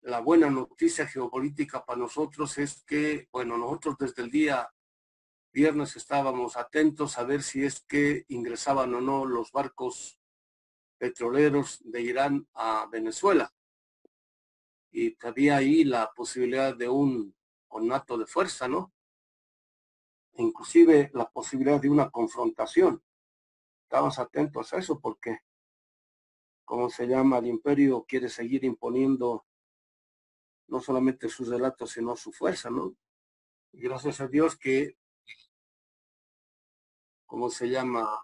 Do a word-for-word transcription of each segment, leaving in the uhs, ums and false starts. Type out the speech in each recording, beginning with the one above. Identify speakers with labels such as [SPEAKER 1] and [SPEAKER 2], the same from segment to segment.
[SPEAKER 1] la buena noticia geopolítica para nosotros es que, bueno, nosotros desde el día viernes estábamos atentos a ver si es que ingresaban o no los barcos petroleros de Irán a Venezuela. Y había ahí la posibilidad de un conato de fuerza, ¿no? Inclusive la posibilidad de una confrontación. Estábamos atentos a eso porque, como se llama, el imperio quiere seguir imponiendo no solamente sus relatos, sino su fuerza, ¿no? Y gracias a Dios que, como se llama,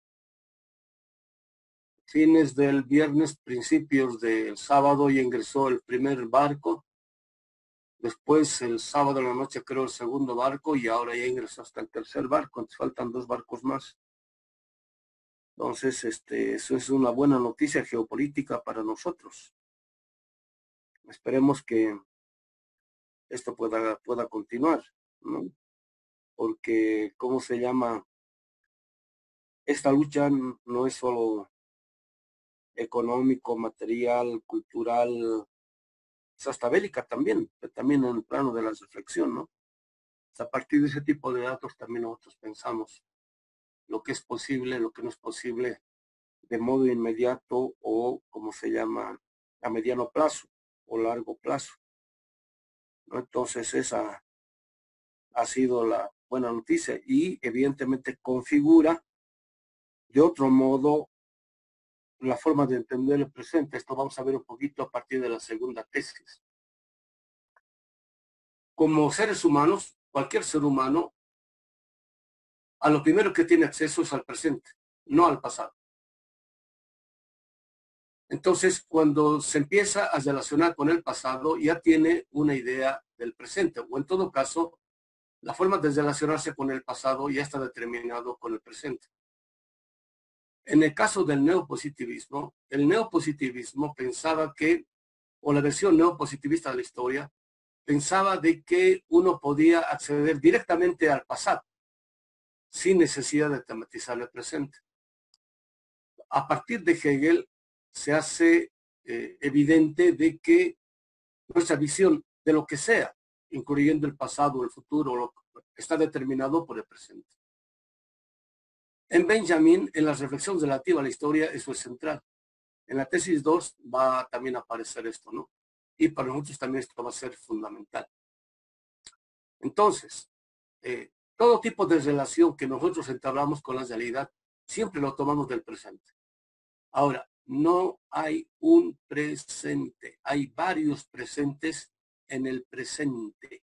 [SPEAKER 1] fines del viernes, principios del sábado, ya ingresó el primer barco. Después, el sábado en la noche, creo, el segundo barco, y ahora ya ingresó hasta el tercer barco. Entonces, faltan dos barcos más. Entonces, este, eso es una buena noticia geopolítica para nosotros. Esperemos que esto pueda, pueda continuar, ¿no? Porque, ¿cómo se llama? Esta lucha no es solo económico, material, cultural, es hasta bélica también, pero también en el plano de la reflexión, ¿no? A partir de ese tipo de datos también nosotros pensamos lo que es posible, lo que no es posible de modo inmediato o, como se llama, a mediano plazo o largo plazo, ¿no? Entonces esa ha sido la buena noticia y evidentemente configura de otro modo la forma de entender el presente. Esto vamos a ver un poquito a partir de la segunda tesis. Como seres humanos, cualquier ser humano, a lo primero que tiene acceso es al presente, no al pasado. Entonces, cuando se empieza a relacionar con el pasado, ya tiene una idea del presente, o en todo caso, la forma de relacionarse con el pasado ya está determinado con el presente. En el caso del neopositivismo, el neopositivismo pensaba que, o la versión neopositivista de la historia, pensaba de que uno podía acceder directamente al pasado, sin necesidad de tematizar el presente. A partir de Hegel se hace eh, evidente de que nuestra visión de lo que sea, incluyendo el pasado o el futuro, lo, está determinado por el presente. En Benjamin, en las reflexiones relativas a la historia, eso es central. En la tesis dos va también a aparecer esto, ¿no? Y para nosotros también esto va a ser fundamental. Entonces, eh, todo tipo de relación que nosotros entablamos con la realidad, siempre lo tomamos del presente. Ahora, no hay un presente, hay varios presentes en el presente.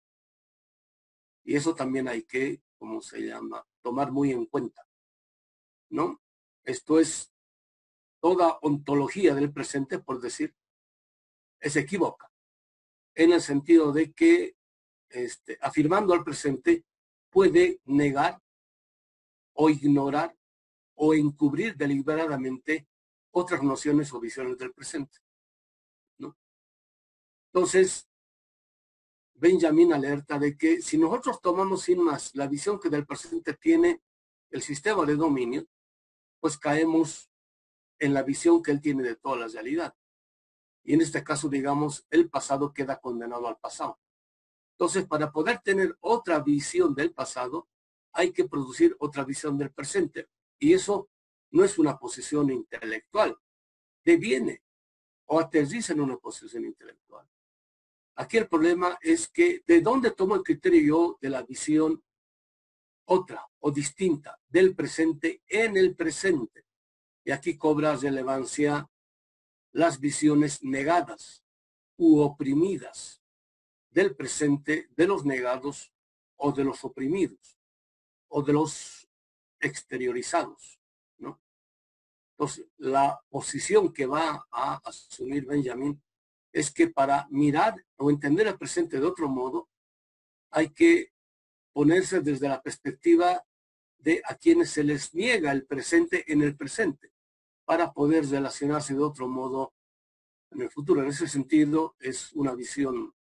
[SPEAKER 1] Y eso también hay que, ¿cómo se llama?, tomar muy en cuenta, ¿no? Esto es toda ontología del presente, por decir, es equívoca, en el sentido de que, este, afirmando al presente, puede negar o ignorar o encubrir deliberadamente otras nociones o visiones del presente, ¿no? Entonces, Benjamin alerta de que si nosotros tomamos sin más la visión que del presente tiene el sistema de dominio, pues caemos en la visión que él tiene de toda la realidad. Y en este caso, digamos, el pasado queda condenado al pasado. Entonces, para poder tener otra visión del pasado, hay que producir otra visión del presente. Y eso no es una posición intelectual, deviene o aterriza en una posición intelectual. Aquí el problema es que ¿de dónde tomo el criterio yo de la visión otra o distinta del presente en el presente? Y aquí cobra relevancia las visiones negadas u oprimidas del presente de los negados o de los oprimidos o de los exteriorizados, ¿no? Entonces, la posición que va a asumir Benjamin es que para mirar o entender el presente de otro modo, hay que ponerse desde la perspectiva de a quienes se les niega el presente en el presente, para poder relacionarse de otro modo en el futuro. En ese sentido, es una visión,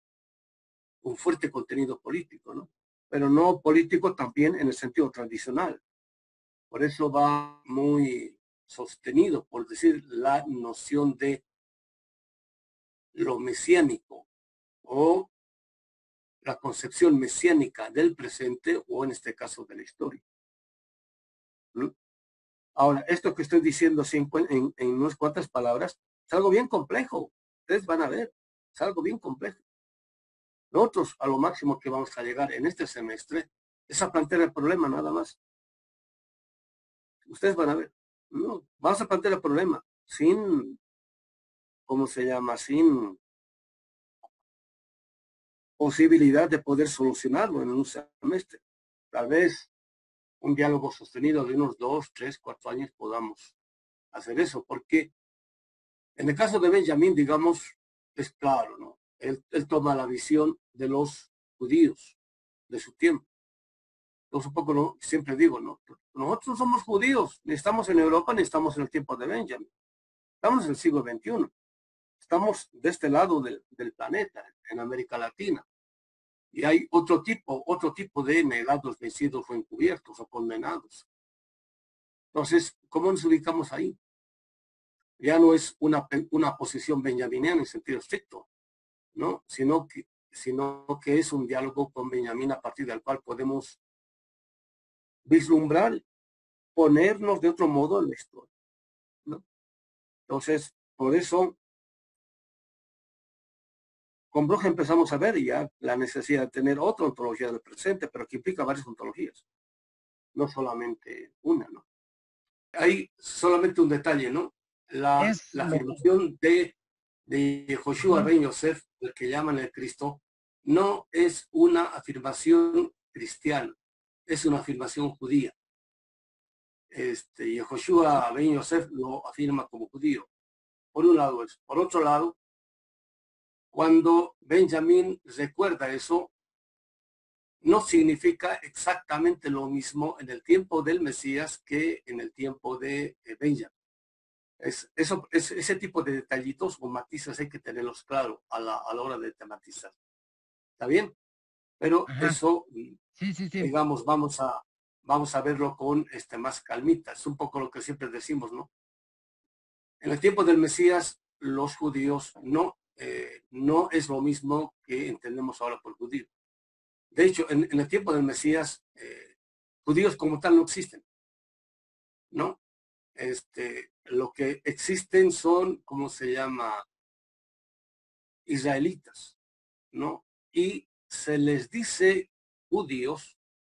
[SPEAKER 1] un fuerte contenido político, ¿no? Pero no político también en el sentido tradicional. Por eso va muy sostenido, por decir, la noción de lo mesiánico o la concepción mesiánica del presente o en este caso de la historia. ¿Mm? Ahora, esto que estoy diciendo en, en, en unas cuantas palabras es algo bien complejo. Ustedes van a ver, es algo bien complejo. Nosotros a lo máximo que vamos a llegar en este semestre es a plantear el problema nada más. Ustedes van a ver, no, vamos a plantear el problema sin, ¿cómo se llama? Sin posibilidad de poder solucionarlo en un semestre. Tal vez un diálogo sostenido de unos dos, tres, cuatro años podamos hacer eso, porque en el caso de Benjamín, digamos, es claro, ¿no? Él, él toma la visión de los judíos de su tiempo. Entonces, un poco, ¿no? Siempre digo, ¿no? Nosotros somos judíos, ni estamos en Europa, ni estamos en el tiempo de Benjamín. Estamos en el siglo veintiuno. Estamos de este lado del, del planeta, en América Latina. Y hay otro tipo, otro tipo de negados, vencidos o encubiertos o condenados. Entonces, ¿cómo nos ubicamos ahí? Ya no es una, una posición benjaminiana en sentido estricto, ¿no? Sino que, sino que es un diálogo con Benjamín a partir del cual podemos vislumbrar, ponernos de otro modo en la historia, ¿no? Entonces, por eso, con Bruja empezamos a ver ya la necesidad de tener otra ontología del presente, pero que implica varias ontologías, no solamente una, ¿no? Hay solamente un detalle, ¿no? La,
[SPEAKER 2] Es
[SPEAKER 1] la
[SPEAKER 2] lo-
[SPEAKER 1] afirmación de, de Joshua Ben Yosef, el que llaman el Cristo, no es una afirmación cristiana, es una afirmación judía. Este, y Joshua Ben Yosef lo afirma como judío. Por un lado eso. Por otro lado, cuando Benjamín recuerda eso, no significa exactamente lo mismo en el tiempo del Mesías que en el tiempo de Benjamín. Es, eso, es, ese tipo de detallitos o matices hay que tenerlos claros a la, a la hora de tematizar. ¿Está bien? Pero
[SPEAKER 2] Ajá.
[SPEAKER 1] eso,
[SPEAKER 2] Sí, sí, sí.
[SPEAKER 1] digamos, vamos a, vamos a verlo con este, más calmita. Es un poco lo que siempre decimos, ¿no? En el tiempo del Mesías, los judíos no, eh, no es lo mismo que entendemos ahora por judío. De hecho, en, en el tiempo del Mesías, eh, judíos como tal no existen, ¿no? Este, lo que existen son, ¿cómo se llama? Israelitas, ¿no? Y se les dice judíos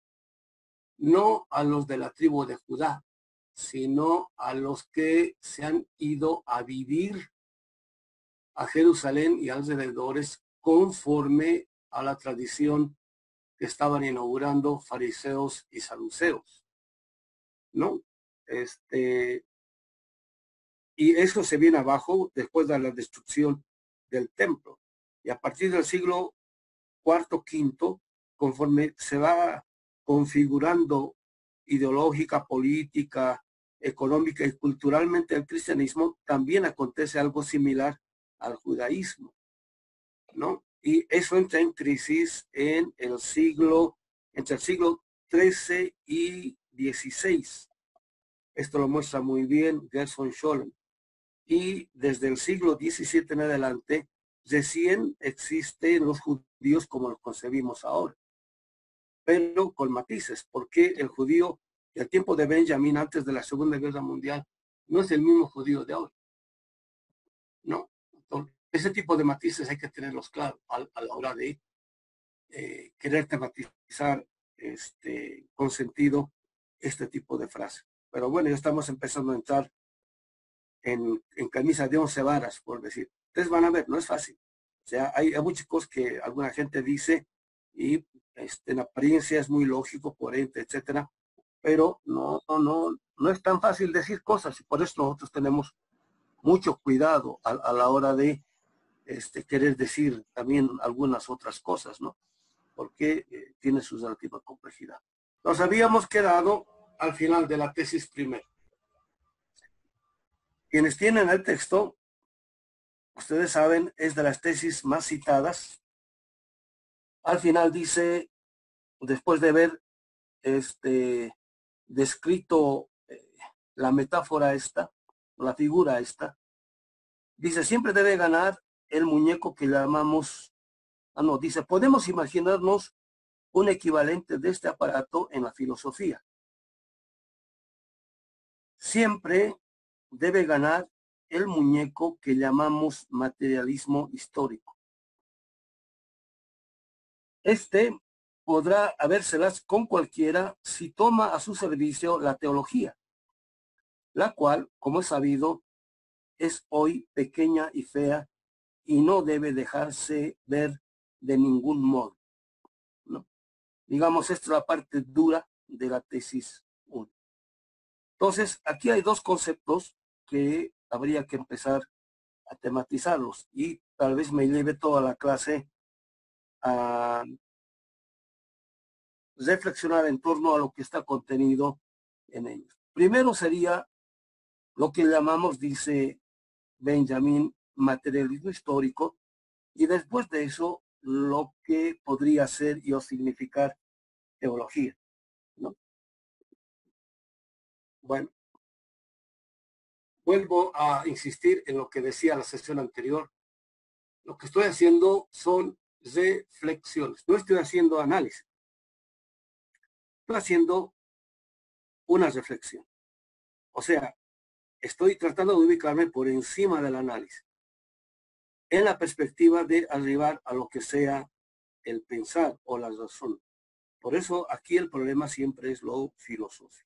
[SPEAKER 1] no a los de la tribu de Judá, sino a los que se han ido a vivir a Jerusalén y alrededores conforme a la tradición que estaban inaugurando fariseos y saduceos, ¿no? Este, y eso se viene abajo después de la destrucción del templo. Y a partir del siglo cuarto, quinto, conforme se va configurando ideológica, política, económica y culturalmente el cristianismo, también acontece algo similar al judaísmo, ¿no? Y eso entra en crisis en el siglo, entre el siglo trece y dieciséis. Esto lo muestra muy bien Gerson Scholem. Y desde el siglo diecisiete en adelante, recién existen los judíos como los concebimos ahora, pero con matices, porque el judío del tiempo de Benjamín antes de la Segunda Guerra Mundial no es el mismo judío de ahora, ¿no? Entonces, ese tipo de matices hay que tenerlos claros a, a la hora de eh, querer tematizar este, con sentido este tipo de frase. Pero bueno, ya estamos empezando a entrar en, en camisa de once varas, por decir. Ustedes van a ver, no es fácil. O sea, hay, hay muchas cosas que alguna gente dice y este, en apariencia es muy lógico, coherente, etcétera, pero no, no, no, no es tan fácil decir cosas y por eso nosotros tenemos mucho cuidado a, a la hora de este, querer decir también algunas otras cosas, ¿no? Porque eh, tiene su relativa complejidad. Nos habíamos quedado al final de la tesis primero. Quienes tienen el texto, ustedes saben, es de las tesis más citadas. Al final dice, después de haber este, descrito eh, la metáfora esta, la figura esta, dice, siempre debe ganar el muñeco que llamamos, ah no, dice, podemos imaginarnos un equivalente de este aparato en la filosofía. Siempre debe ganar el muñeco que llamamos materialismo histórico. Este podrá habérselas con cualquiera si toma a su servicio la teología, la cual, como es sabido, es hoy pequeña y fea y no debe dejarse ver de ningún modo, ¿no? Digamos, esta es la parte dura de la tesis uno. Entonces, aquí hay dos conceptos que habría que empezar a tematizarlos y tal vez me lleve toda la clase a reflexionar en torno a lo que está contenido en ellos. Primero sería lo que llamamos, dice Benjamin, materialismo histórico, y después de eso lo que podría ser y o significar teología, ¿no? Bueno, vuelvo a insistir en lo que decía la sesión anterior. Lo que estoy haciendo son reflexiones, no estoy haciendo análisis, estoy haciendo una reflexión. O sea, estoy tratando de ubicarme por encima del análisis, en la perspectiva de arribar a lo que sea el pensar o la razón. Por eso aquí el problema siempre es lo filosófico.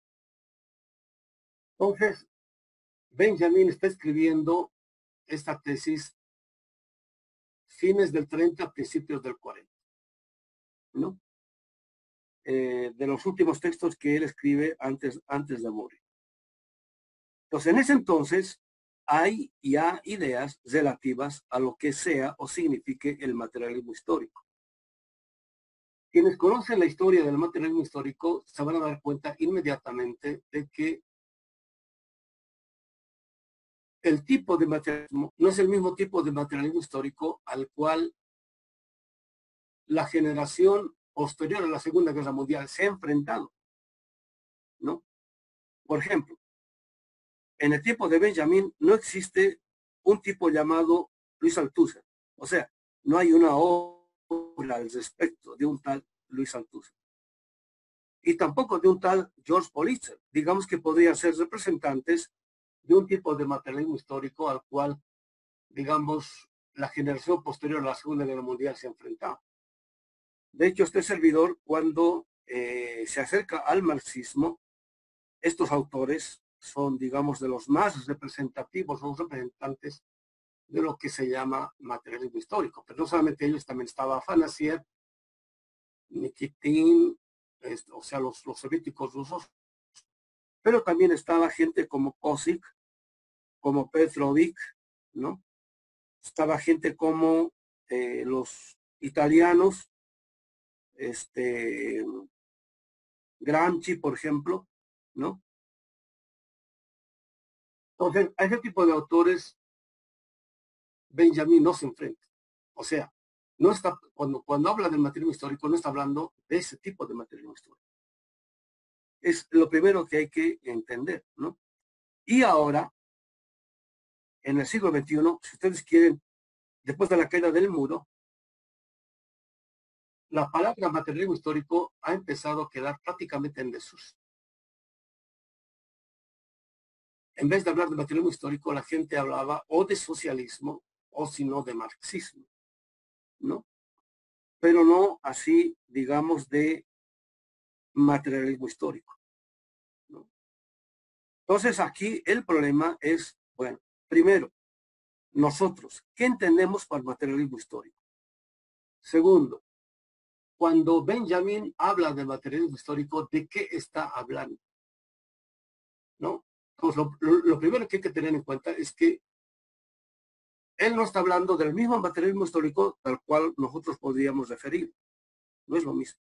[SPEAKER 1] Entonces, Benjamin está escribiendo esta tesis fines del treinta, principios del cuarenta, ¿no? Eh, de los últimos textos que él escribe antes, antes de morir. Entonces, en ese entonces, hay ya ideas relativas a lo que sea o signifique el materialismo histórico. Quienes conocen la historia del materialismo histórico se van a dar cuenta inmediatamente de que el tipo de materialismo no es el mismo tipo de materialismo histórico al cual la generación posterior a la Segunda Guerra Mundial se ha enfrentado, ¿no? Por ejemplo, en el tiempo de Benjamin no existe un tipo llamado Luis Althusser. O sea, no hay una obra al respecto de un tal Luis Althusser. Y tampoco de un tal George Politzer. Digamos que podrían ser representantes de un tipo de materialismo histórico al cual, digamos, la generación posterior a la Segunda Guerra Mundial se ha enfrentado. De hecho, este servidor, cuando eh, se acerca al marxismo, estos autores son, digamos, de los más representativos o representantes de lo que se llama materialismo histórico. Pero no solamente ellos, también estaba Afanasiev, Nikitin, o sea, los, los soviéticos rusos, pero también estaba gente como Kosik, como Petrovic, ¿no? Estaba gente como eh, los italianos, este, Gramsci, por ejemplo, ¿no? Entonces, a ese tipo de autores, Benjamin no se enfrenta. O sea, no está, cuando, cuando habla del materialismo histórico, no está hablando de ese tipo de materialismo histórico. Es lo primero que hay que entender, ¿no? Y ahora, en el siglo veintiuno, si ustedes quieren, después de la caída del muro, la palabra materialismo histórico ha empezado a quedar prácticamente en desuso. En vez de hablar de materialismo histórico, la gente hablaba o de socialismo o si no de marxismo, ¿no? Pero no así, digamos, de materialismo histórico, ¿no? Entonces aquí el problema es, bueno, primero, nosotros, ¿qué entendemos por materialismo histórico? Segundo, cuando Benjamin habla de materialismo histórico, ¿de qué está hablando? ¿No? Entonces, lo, lo, lo primero que hay que tener en cuenta es que él no está hablando del mismo materialismo histórico al cual nosotros podríamos referir. No es lo mismo.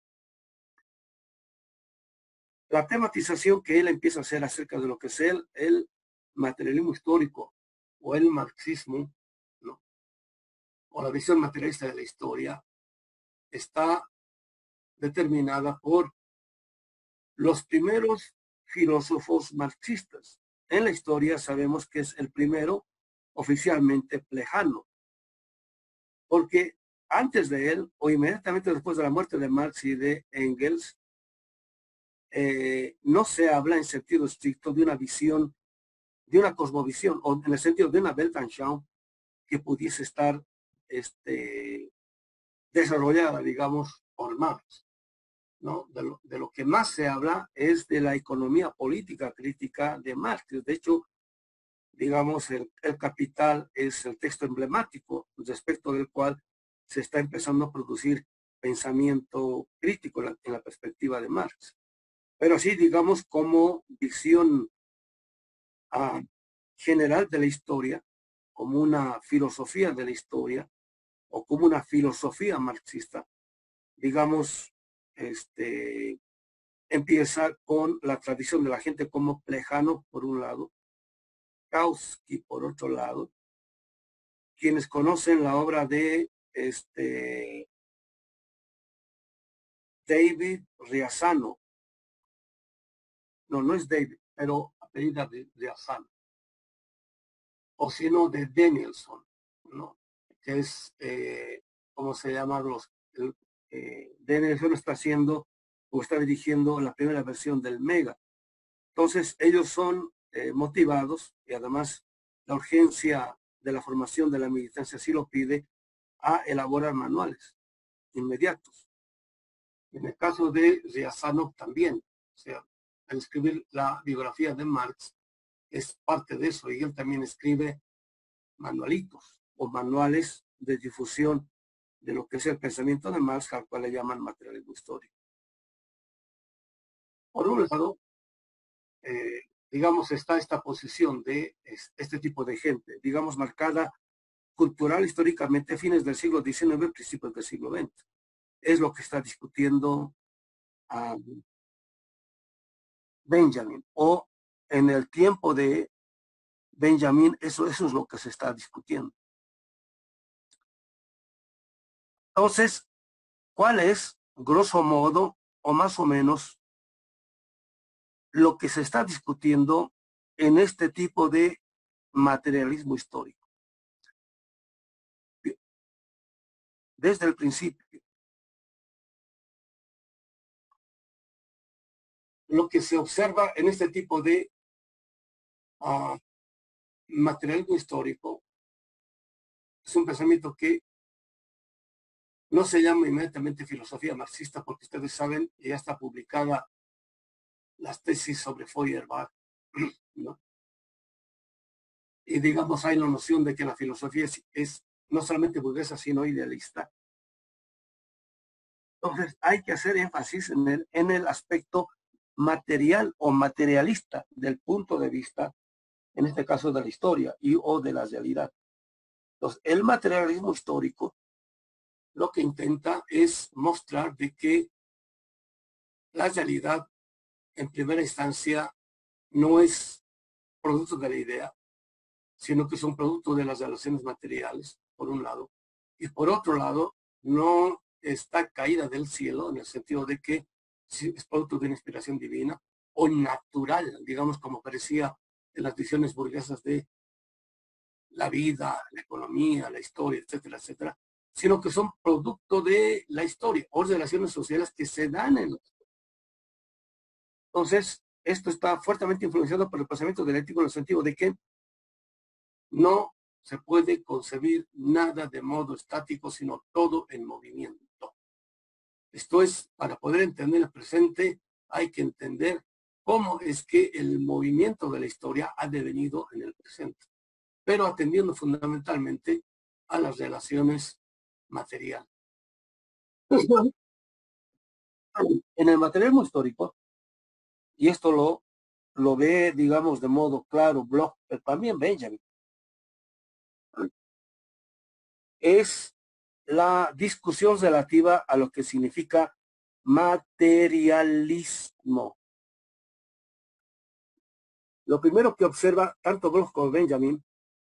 [SPEAKER 1] La tematización que él empieza a hacer acerca de lo que es el, el materialismo histórico o el marxismo, ¿no? O la visión materialista de la historia, está determinada por los primeros filósofos marxistas. En la historia sabemos que es el primero oficialmente plejano, porque antes de él o inmediatamente después de la muerte de Marx y de Engels, eh, no se habla en sentido estricto de una visión, de una cosmovisión, o en el sentido de una Weltanschauung que pudiese estar este, desarrollada, digamos, por Marx. ¿No? De, lo, de lo que más se habla es de la economía política crítica de Marx. De hecho, digamos, el, el Capital es el texto emblemático respecto del cual se está empezando a producir pensamiento crítico en la, en la perspectiva de Marx. Pero sí, digamos, como visión uh, general de la historia, como una filosofía de la historia, o como una filosofía marxista, digamos, este, empieza con la tradición de la gente como Plejano, por un lado, Kautsky, por otro lado, quienes conocen la obra de este, David Riazano, no, no es David, pero apellida de Riazano, o sino de Danielson, ¿no? Que es, eh, ¿cómo se llama? Los, el, eh, Danielson está haciendo o está dirigiendo la primera versión del Mega. Entonces, ellos son eh, motivados, y además la urgencia de la formación de la militancia sí lo pide, a elaborar manuales inmediatos. En el caso de Riazano también, o sea, al escribir la biografía de Marx, es parte de eso, y él también escribe manualitos o manuales de difusión de lo que es el pensamiento de Marx, al cual le llaman materialismo histórico. Por un lado, eh, digamos, está esta posición de este tipo de gente, digamos, marcada cultural históricamente a fines del siglo diecinueve, principios del siglo veinte. Es lo que está discutiendo um, Benjamin, o en el tiempo de Benjamin, eso, eso es lo que se está discutiendo. Entonces, ¿cuál es, grosso modo, o más o menos, lo que se está discutiendo en este tipo de materialismo histórico? Desde el principio, lo que se observa en este tipo de uh, materialismo histórico es un pensamiento que no se llama inmediatamente filosofía marxista, porque ustedes saben, ya está publicada las tesis sobre Feuerbach, ¿no? Y digamos, hay la noción de que la filosofía es, es no solamente burguesa, sino idealista. Entonces, hay que hacer énfasis en el, en el aspecto material o materialista del punto de vista, en este caso de la historia y o de la realidad. Entonces, el materialismo histórico lo que intenta es mostrar de que la realidad, en primera instancia, no es producto de la idea, sino que son producto de las relaciones materiales, por un lado, y por otro lado, no está caída del cielo, en el sentido de que es producto de una inspiración divina o natural, digamos, como parecía en las visiones burguesas de la vida, la economía, la historia, etcétera, etcétera, sino que son producto de la historia o relaciones sociales que se dan en la historia. Entonces, esto está fuertemente influenciado por el pensamiento dialéctico en el sentido de que no se puede concebir nada de modo estático, sino todo en movimiento. Esto es, para poder entender el presente, hay que entender cómo es que el movimiento de la historia ha devenido en el presente, pero atendiendo fundamentalmente a las relaciones materiales. En el materialismo histórico, y esto lo, lo ve, digamos, de modo claro Bloch, pero también Benjamin, es la discusión relativa a lo que significa materialismo. Lo primero que observa tanto Bloch como Benjamin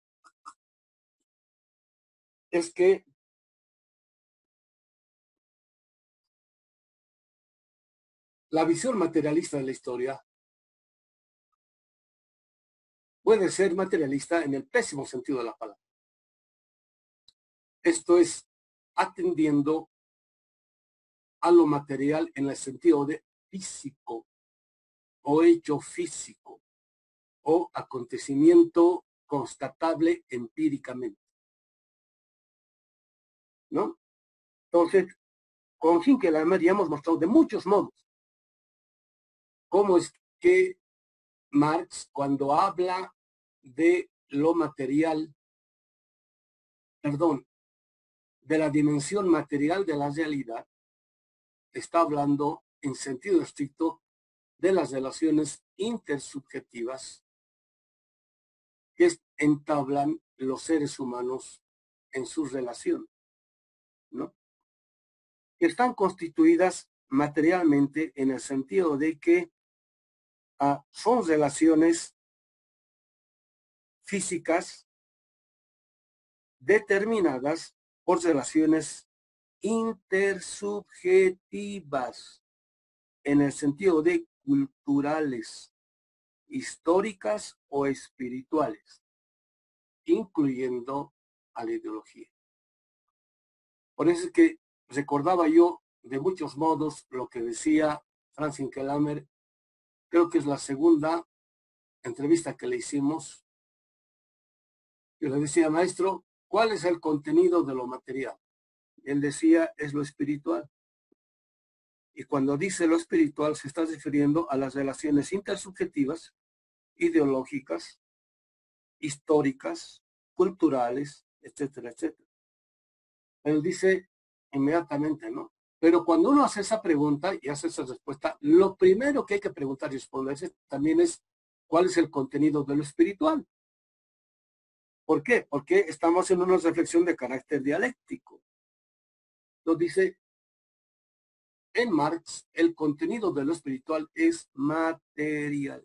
[SPEAKER 1] es que la visión materialista de la historia puede ser materialista en el pésimo sentido de la palabra. Esto es atendiendo a lo material en el sentido de físico o hecho físico o acontecimiento constatable empíricamente, ¿no? Entonces, con Hinckelhammer ya hemos mostrado de muchos modos cómo es que Marx, cuando habla de lo material, perdón, de la dimensión material de la realidad, está hablando en sentido estricto de las relaciones intersubjetivas que entablan los seres humanos en su relación, ¿no? Que están constituidas materialmente en el sentido de que uh, son relaciones físicas determinadas por relaciones intersubjetivas en el sentido de culturales, históricas o espirituales, incluyendo a la ideología. Por eso es que recordaba yo de muchos modos lo que decía Franz Hinckelhammer, creo que es la segunda entrevista que le hicimos. Yo le decía, maestro, ¿cuál es el contenido de lo material? Él decía, es lo espiritual. Y cuando dice lo espiritual, se está refiriendo a las relaciones intersubjetivas, ideológicas, históricas, culturales, etcétera, etcétera. Él dice inmediatamente, ¿no? Pero cuando uno hace esa pregunta y hace esa respuesta, lo primero que hay que preguntar y responderse también es, ¿cuál es el contenido de lo espiritual? ¿Por qué? Porque estamos haciendo una reflexión de carácter dialéctico. Nos dice, en Marx, el contenido de lo espiritual es material.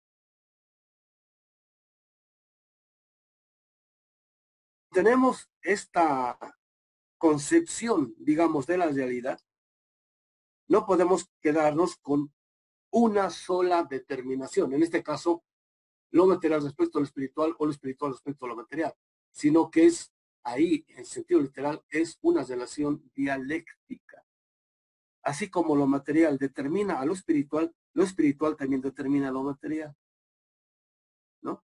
[SPEAKER 1] Tenemos esta concepción, digamos, de la realidad. No podemos quedarnos con una sola determinación. En este caso, lo material respecto a lo espiritual o lo espiritual respecto a lo material, sino que es ahí, en sentido literal, es una relación dialéctica. Así como lo material determina a lo espiritual, lo espiritual también determina a lo material, ¿no?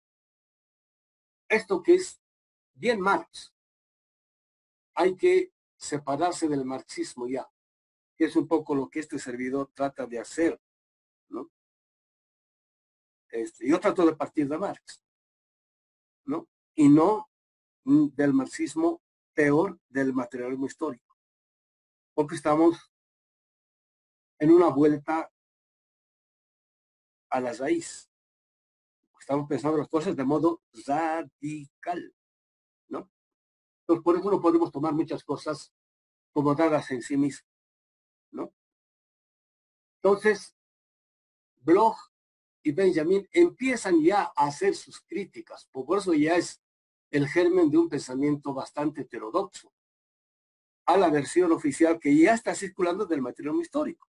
[SPEAKER 1] Esto que es bien Marx, hay que separarse del marxismo ya, que es un poco lo que este servidor trata de hacer, ¿no? Este, yo trato de partir de Marx, ¿no? Y no del marxismo, peor del materialismo histórico, porque estamos en una vuelta a la raíz. Estamos pensando las cosas de modo radical, ¿no? Entonces, por eso no podemos tomar muchas cosas como dadas en sí mismas, ¿no? Entonces, Bloch y Benjamin empiezan ya a hacer sus críticas, por eso ya es el germen de un pensamiento bastante heterodoxo a la versión oficial que ya está circulando del materialismo histórico.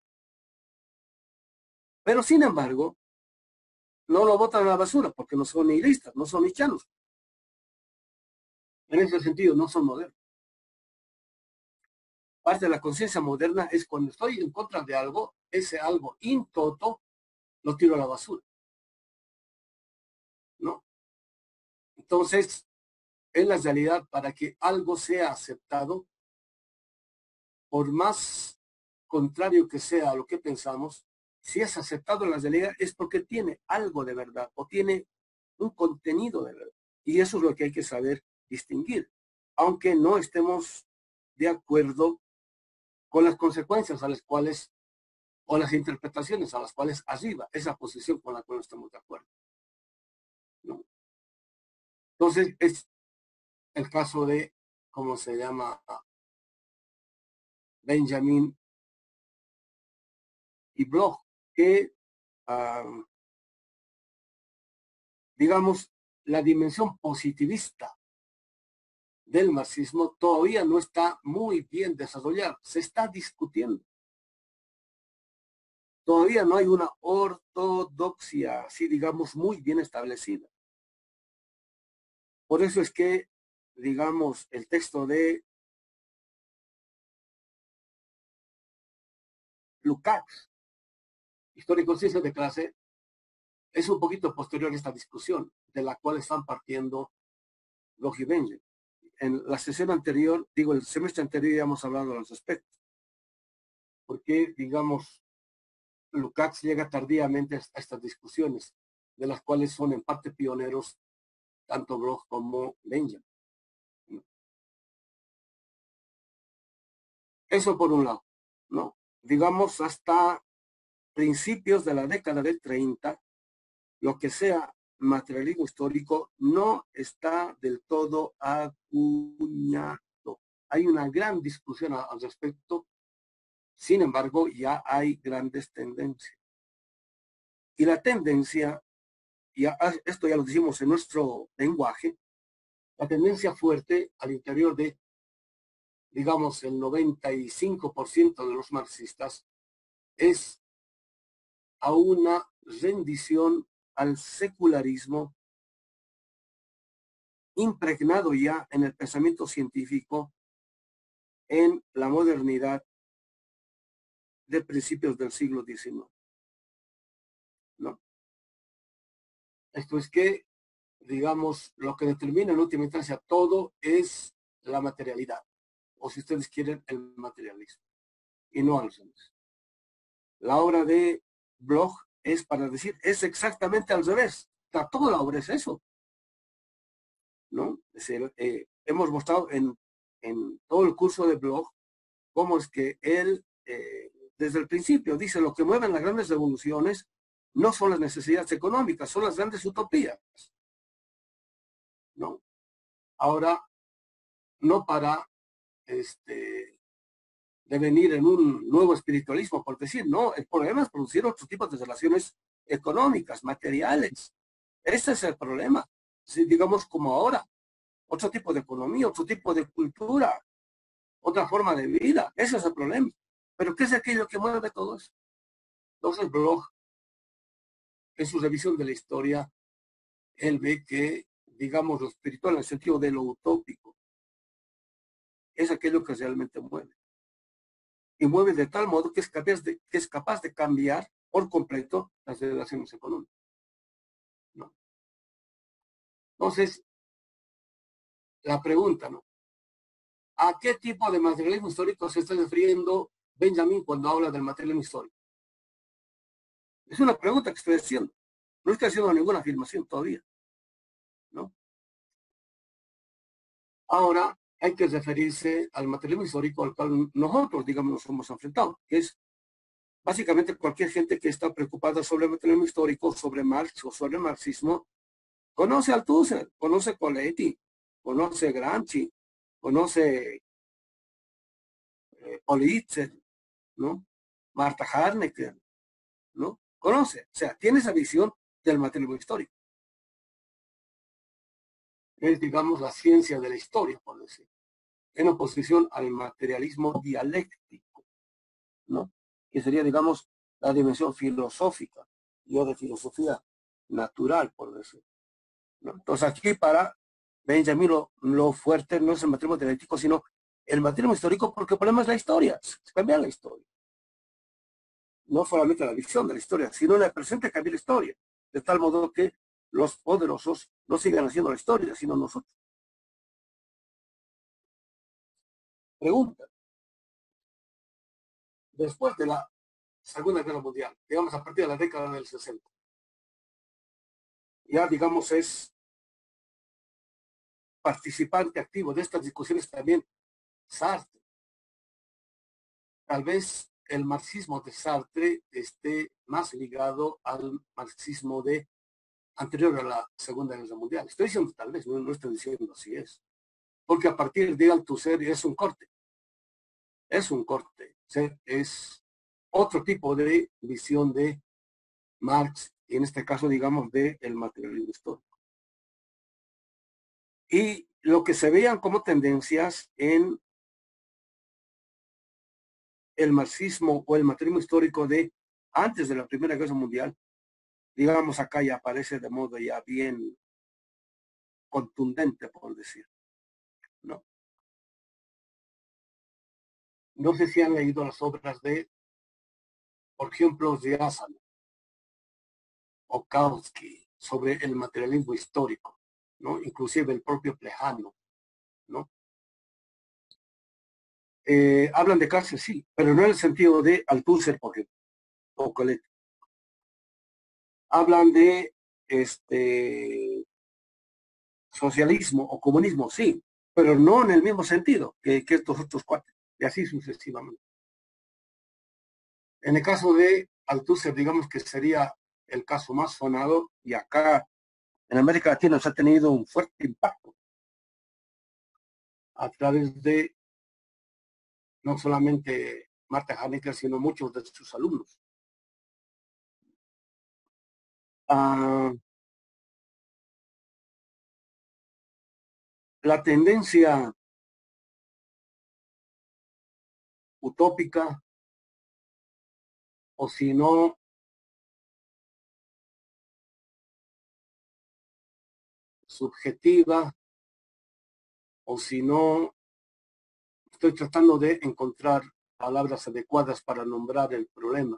[SPEAKER 1] Pero, sin embargo, no lo botan a la basura porque no son nihilistas, no son nietzscheanos. En ese sentido, no son modernos. Parte de la conciencia moderna es cuando estoy en contra de algo, ese algo in toto lo tiro a la basura, ¿no? Entonces, en la realidad, para que algo sea aceptado, por más contrario que sea a lo que pensamos, si es aceptado en la realidad es porque tiene algo de verdad o tiene un contenido de verdad. Y eso es lo que hay que saber distinguir, aunque no estemos de acuerdo con las consecuencias a las cuales, o las interpretaciones a las cuales arriba esa posición con la cual no estamos de acuerdo, ¿no? Entonces, es el caso de, ¿cómo se llama? Benjamin y Bloch, que, uh, digamos, la dimensión positivista del marxismo todavía no está muy bien desarrollada, se está discutiendo. Todavía no hay una ortodoxia, así digamos, muy bien establecida. Por eso es que, digamos, el texto de Lukács, Historia y Conciencia de Clase, es un poquito posterior a esta discusión, de la cual están partiendo Bloch y Benjamin. En la sesión anterior, digo, el semestre anterior ya hemos hablado al respecto, porque, digamos, Lukács llega tardíamente a estas discusiones, de las cuales son en parte pioneros tanto Bloch como Benjamin. Eso por un lado, ¿no? Digamos, hasta principios de la década del treinta, lo que sea materialismo histórico no está del todo acuñado. Hay una gran discusión al respecto, sin embargo, ya hay grandes tendencias. Y la tendencia, ya, esto ya lo decimos en nuestro lenguaje, la tendencia fuerte al interior de, digamos, el noventa y cinco por ciento de los marxistas es a una rendición al secularismo impregnado ya en el pensamiento científico en la modernidad de principios del siglo diecinueve. ¿No? Esto es que, digamos, lo que determina en última instancia todo es la materialidad, o si ustedes quieren, el materialismo, y no al revés. La obra de Bloch es para decir, es exactamente al revés. Toda la obra es eso. ¿No? Es decir, eh, hemos mostrado en, en todo el curso de Bloch cómo es que él, eh, desde el principio, dice lo que mueven las grandes revoluciones no son las necesidades económicas, son las grandes utopías. ¿No? Ahora, no para este, devenir en un nuevo espiritualismo, por decir, no, el problema es producir otros tipos de relaciones económicas, materiales. Ese es el problema. Si, digamos, como ahora, otro tipo de economía, otro tipo de cultura, otra forma de vida. Ese es el problema. Pero ¿qué es aquello que mueve todo eso? Entonces, Bloch, en su revisión de la historia, él ve que, digamos, lo espiritual en el sentido de lo utópico es aquello que realmente mueve. Y mueve de tal modo que es capaz de, que es capaz de cambiar por completo las relaciones económicas. ¿No? Entonces, la pregunta, ¿no? ¿A qué tipo de materialismo histórico se está refiriendo Benjamin cuando habla del materialismo histórico? Es una pregunta que estoy haciendo. No estoy haciendo ninguna afirmación todavía. ¿No? Ahora hay que referirse al materialismo histórico al cual nosotros, digamos, nos hemos enfrentado, que es básicamente cualquier gente que está preocupada sobre el materialismo histórico, sobre Marx o sobre el marxismo, conoce a Althusser, conoce Coletti, conoce Gramsci, conoce eh, Politzer, ¿no? Martha Harnecker, ¿no? Conoce, o sea, tiene esa visión del materialismo histórico. Es, digamos, la ciencia de la historia, por decir, en oposición al materialismo dialéctico, ¿no? Que sería, digamos, la dimensión filosófica, yo de filosofía natural, por decir. ¿No? Entonces aquí para Benjamin lo, lo fuerte no es el materialismo dialéctico, sino el materialismo histórico, porque el problema es la historia, se cambia la historia. No solamente la visión de la historia, sino en el presente cambia la historia, de tal modo que los poderosos no sigan haciendo la historia, sino nosotros. Pregunta. Después de la Segunda Guerra Mundial, digamos a partir de la década del sesenta, ya digamos es participante activo de estas discusiones también Sartre. Tal vez el marxismo de Sartre esté más ligado al marxismo de anterior a la Segunda Guerra Mundial. Estoy diciendo tal vez, no, no estoy diciendo así es. Porque a partir de Althusser es un corte. Es un corte. ¿Sí? Es otro tipo de visión de Marx, y en este caso, digamos, de el materialismo histórico. Y lo que se veían como tendencias en el marxismo o el materialismo histórico de antes de la Primera Guerra Mundial, digamos acá ya aparece de modo ya bien contundente, por decir, ¿no? No sé si han leído las obras de, por ejemplo, de Asano o Kautsky sobre el materialismo histórico, ¿no? Inclusive el propio Plejano, ¿no? Eh, hablan de cárcel, sí, pero no en el sentido de Althusser, por ejemplo, o Colette. Hablan de este socialismo o comunismo, sí, pero no en el mismo sentido que, que estos otros cuatro, y así sucesivamente. En el caso de Althusser, digamos que sería el caso más sonado, y acá en América Latina se ha tenido un fuerte impacto a través de no solamente Marta Hanecker, sino muchos de sus alumnos. Ah, la tendencia utópica, o si no, subjetiva, o si no, estoy tratando de encontrar palabras adecuadas para nombrar el problema.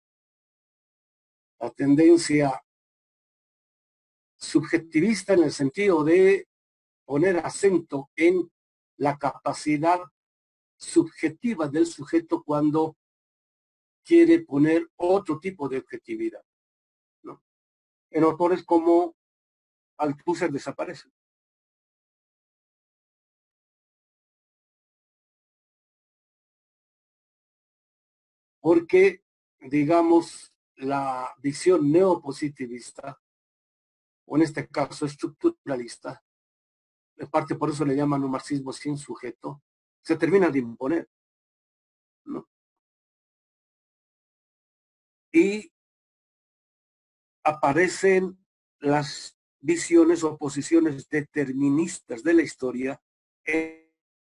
[SPEAKER 1] La tendencia subjetivista en el sentido de poner acento en la capacidad subjetiva del sujeto cuando quiere poner otro tipo de objetividad, ¿no? En autores como Althusser desaparecen. Porque, digamos, la visión neopositivista, o en este caso estructuralista, en parte por eso le llaman un marxismo sin sujeto, se termina de imponer, ¿no? Y aparecen las visiones o posiciones deterministas de la historia eh,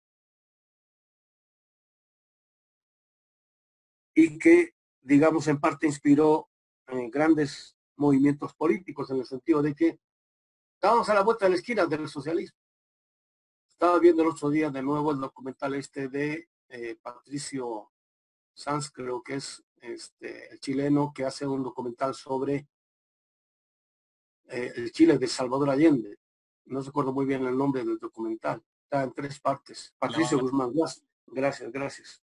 [SPEAKER 1] y que, digamos, en parte inspiró eh, grandes movimientos políticos, en el sentido de que estábamos a la vuelta de la esquina del socialismo. Estaba viendo el otro día de nuevo el documental este de eh, Patricio Sanz, creo que es este, el chileno, que hace un documental sobre eh, el Chile de Salvador Allende. No recuerdo muy bien el nombre del documental. Está en tres partes. Patricio
[SPEAKER 2] No,
[SPEAKER 1] Guzmán, gracias, gracias, gracias.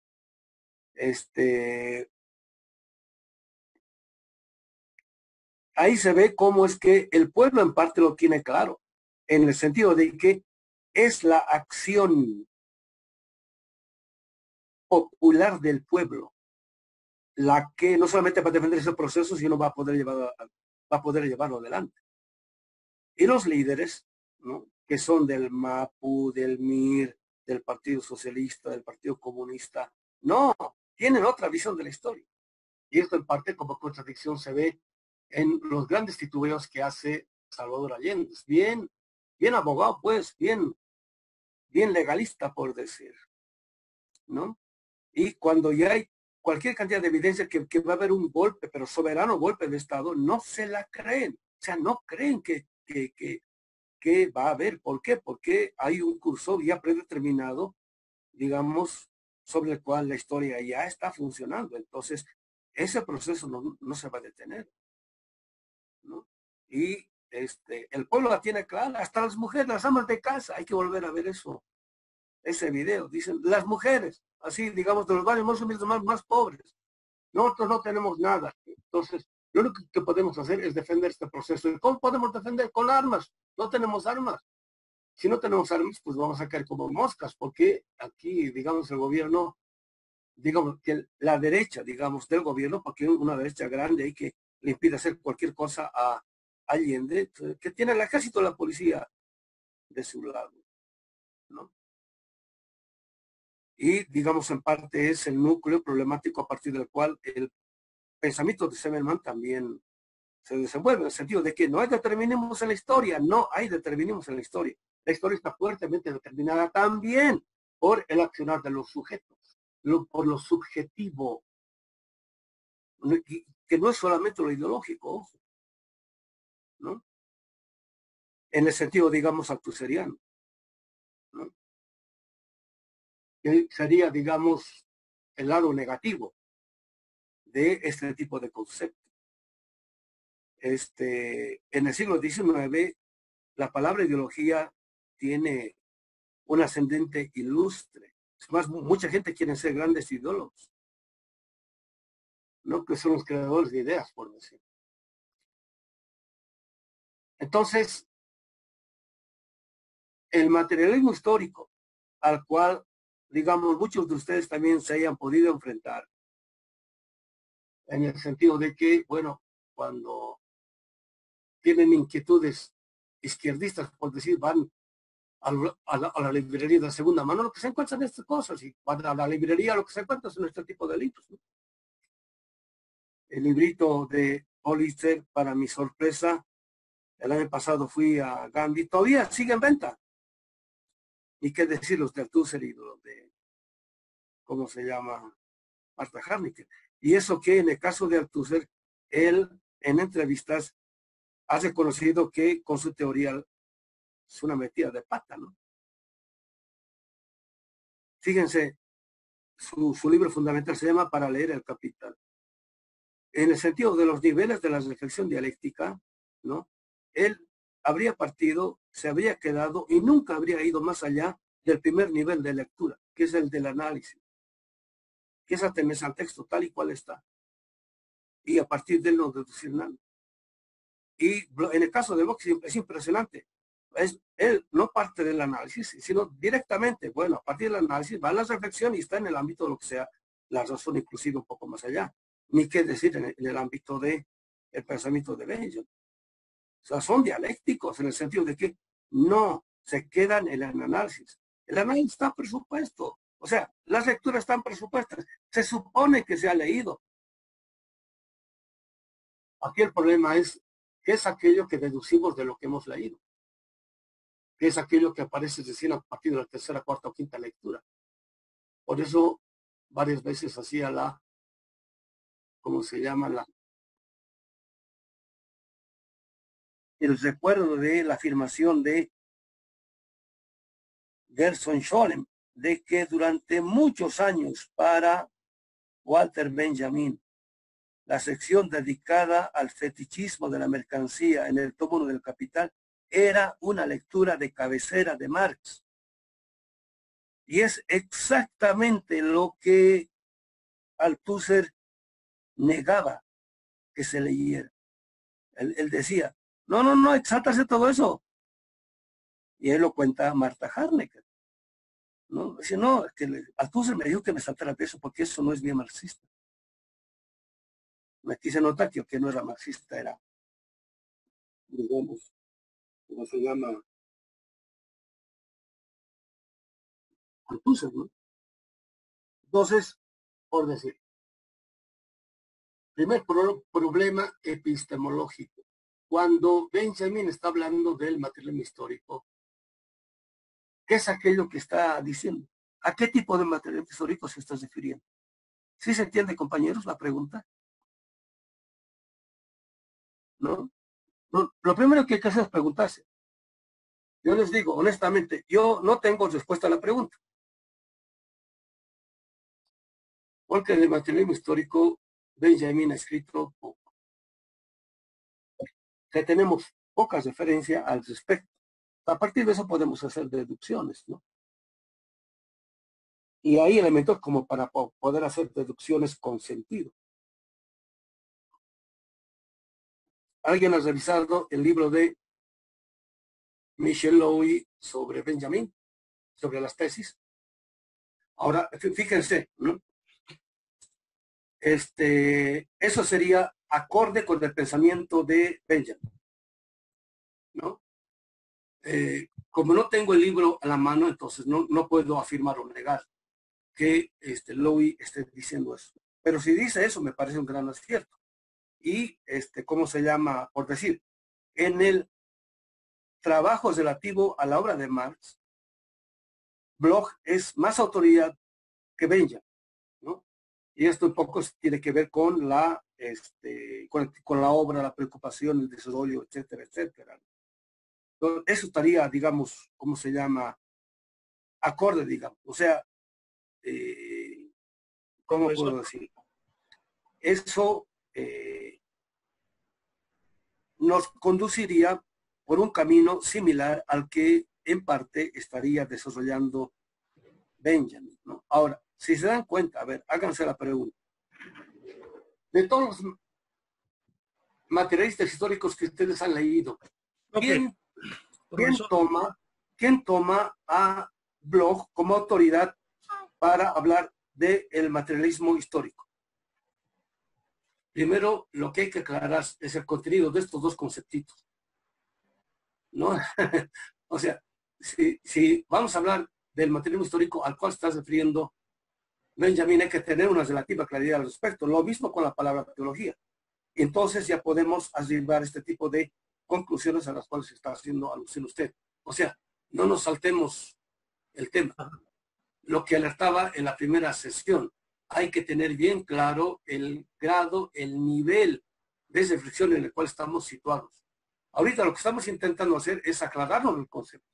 [SPEAKER 1] Este, ahí se ve cómo es que el pueblo en parte lo tiene claro, en el sentido de que es la acción popular del pueblo la que no solamente va a defender ese proceso, sino va a poder llevarlo, va a poder llevarlo adelante. Y los líderes, ¿no?, que son del MAPU, del M I R, del Partido Socialista, del Partido Comunista, no, tienen otra visión de la historia. Y esto en parte como contradicción se ve en los grandes titubeos que hace Salvador Allende. Bien, bien abogado, pues, bien, bien legalista, por decir, ¿no? Y cuando ya hay cualquier cantidad de evidencia que, que va a haber un golpe, pero soberano golpe de Estado, no se la creen. O sea, no creen que, que, que, que va a haber. ¿Por qué? Porque hay un curso ya predeterminado, digamos, sobre el cual la historia ya está funcionando. Entonces, ese proceso no, no se va a detener, ¿no? Y este, el pueblo la tiene clara, hasta las mujeres, las amas de casa, hay que volver a ver eso, ese video. Dicen, las mujeres, así, digamos, de los barrios más humildes, más, más pobres. Nosotros no tenemos nada. Entonces, lo único que podemos hacer es defender este proceso. ¿Y cómo podemos defender? Con armas. No tenemos armas. Si no tenemos armas, pues vamos a caer como moscas, porque aquí, digamos, el gobierno, digamos, que la derecha, digamos, del gobierno, porque una derecha grande y que le impide hacer cualquier cosa a Allende, que tiene el ejército y la policía de su lado, ¿no? Y, digamos, en parte es el núcleo problemático a partir del cual el pensamiento de Zimmerman también se desenvuelve, en el sentido de que no hay determinismos en la historia, no hay determinismos en la historia. La historia está fuertemente determinada también por el accionar de los sujetos, lo, por lo subjetivo, que no es solamente lo ideológico, ojo, ¿no? en el sentido, digamos, altuseriano, ¿no? Que sería, digamos, el lado negativo de este tipo de concepto. Este, en el siglo diecinueve, la palabra ideología tiene un ascendente ilustre. Es más, mucha gente quiere ser grandes ideólogos, no que son los creadores de ideas, por decir. Entonces, el materialismo histórico al cual, digamos, muchos de ustedes también se hayan podido enfrentar, en el sentido de que, bueno, cuando tienen inquietudes izquierdistas, por decir, van a la, a la, a la librería de segunda mano, lo que se encuentran estas cosas, y van a la librería, lo que se encuentra son este tipo de libros, ¿no? El librito de Hollister, para mi sorpresa, el año pasado fui a Gandhi, todavía sigue en venta. Y qué decir los de Althusser y los de, ¿cómo se llama? Marta Harnicker. Y eso que en el caso de Althusser, él en entrevistas ha reconocido que con su teoría es una metida de pata, ¿no? Fíjense, su, su libro fundamental se llama Para leer el Capital. En el sentido de los niveles de la reflexión dialéctica, ¿no? Él habría partido, se habría quedado y nunca habría ido más allá del primer nivel de lectura, que es el del análisis, que es atenerse al texto tal y cual está. Y a partir de él no deducir nada. Y en el caso de Bloch es impresionante. Es, él no parte del análisis, sino directamente, bueno, a partir del análisis va a la reflexión y está en el ámbito de lo que sea la razón, inclusive un poco más allá. Ni qué decir en el, en el ámbito del de pensamiento de Benjamin. O sea, son dialécticos en el sentido de que no se quedan en el análisis. El análisis está presupuesto. O sea, las lecturas están presupuestas. Se supone que se ha leído. Aquí el problema es qué es aquello que deducimos de lo que hemos leído, qué es aquello que aparece recién a partir de la tercera, cuarta o quinta lectura. Por eso varias veces hacía la, ¿cómo se llama? La, el recuerdo de la afirmación de Gerson Scholem, de que durante muchos años para Walter Benjamin, la sección dedicada al fetichismo de la mercancía en el tomo uno del Capital era una lectura de cabecera de Marx. Y es exactamente lo que Althusser negaba que se leyera. Él, él decía, no, no, no, exáltase todo eso. Y él lo cuenta Marta Harnecker. ¿No? Dice, no, que Althusser me dijo que me saltara de eso porque eso no es bien marxista. Aquí se nota que, que no era marxista, era, digamos, ¿cómo se llama? Althusser, ¿no? Entonces, por decir, primer pro problema epistemológico. Cuando Benjamin está hablando del materialismo histórico, ¿qué es aquello que está diciendo? ¿A qué tipo de materialismo histórico se está refiriendo? ¿Sí se entiende, compañeros, la pregunta? ¿No? No, lo primero que hay que hacer es preguntarse. Yo les digo, honestamente, yo no tengo respuesta a la pregunta. Porque en el materialismo histórico, Benjamin ha escrito poco. Que tenemos poca referencia al respecto. A partir de eso podemos hacer deducciones, ¿no? Y hay elementos como para poder hacer deducciones con sentido. ¿Alguien ha revisado el libro de Michel Louis sobre Benjamin, sobre las tesis? Ahora, fíjense, ¿no? Este, eso sería acorde con el pensamiento de Benjamin, ¿no? Eh, como no tengo el libro a la mano, entonces no, no puedo afirmar o negar que este, Louis esté diciendo eso. Pero si dice eso, me parece un gran acierto. Y, este, ¿cómo se llama? Por decir, en el trabajo relativo a la obra de Marx, Bloch es más autoridad que Benjamin, ¿no? Y esto un poco tiene que ver con la, este, con, con la obra, la preocupación, el desarrollo, etcétera, etcétera. Eso estaría, digamos, ¿cómo se llama? Acorde, digamos. O sea, eh, ¿cómo puedo decir? Eso eh, nos conduciría por un camino similar al que en parte estaría desarrollando Benjamin, ¿no? Ahora, si se dan cuenta, a ver, háganse la pregunta. De todos los materialistas históricos que ustedes han leído, ¿quién, okay. ¿quién, toma, ¿quién toma a Bloch como autoridad para hablar del materialismo histórico? Primero, lo que hay que aclarar es el contenido de estos dos conceptitos, ¿no? O sea, si, si vamos a hablar del materialismo histórico al cual estás refiriendo, Benjamin, hay que tener una relativa claridad al respecto. Lo mismo con la palabra teología. Entonces ya podemos arribar a este tipo de conclusiones a las cuales está haciendo alusión usted. O sea, no nos saltemos el tema. Lo que alertaba en la primera sesión, hay que tener bien claro el grado, el nivel de reflexión en el cual estamos situados. Ahorita lo que estamos intentando hacer es aclararnos el concepto,